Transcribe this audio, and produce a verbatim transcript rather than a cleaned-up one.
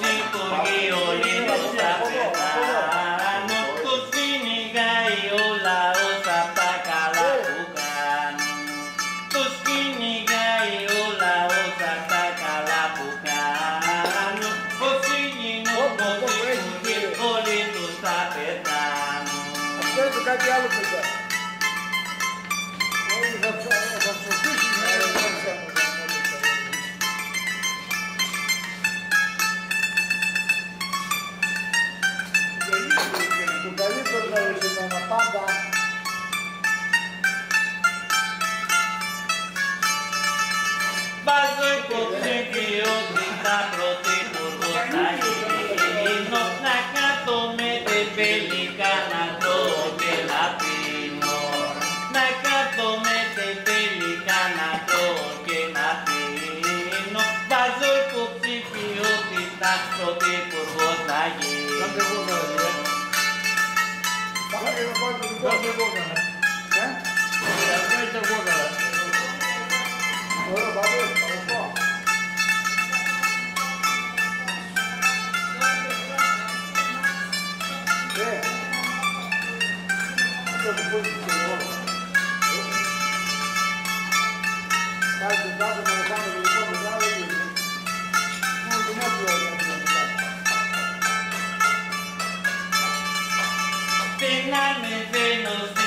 Πρωθυπουργείο Λίνος θα πεθάνω. Τους κυνηγάει ο λαός απ' τα καλά που κάνουν. Τους κυνηγάει ο λαός απ' τα καλά που κάνουν. Όσοι γίνουν πρωθυπουργοί όλοι τους θα πεθάνουν. Ξέρετε κάτι άλλο παιδιά. Όλοι θα ψοφίσουν. Το καλύτερο να ρωτήσαμε πάντα. Βάζω υποψηφιότητα πρωθυπουργός θα γίνω. Να κάτω με τεμπέλικα να τρώω και να πίνω. Να κάτω με τεμπέλικα να τρώω και να πίνω. Βάζω υποψηφιότητα πρωθυπουργός θα γίνω. Πάμε και να πάω την κόρη εγώ έκανα. Ε? Ευχαριστώ εγώ έκανα. Ωραία, πάμε, πάμε πάω. Ε, αυτό το πω και εγώ. Κάτι το κάτω να κάνω το δικό μου, δεν είναι. Μόνο την άλλη ώρα να κάνω. Την ανεβαίνω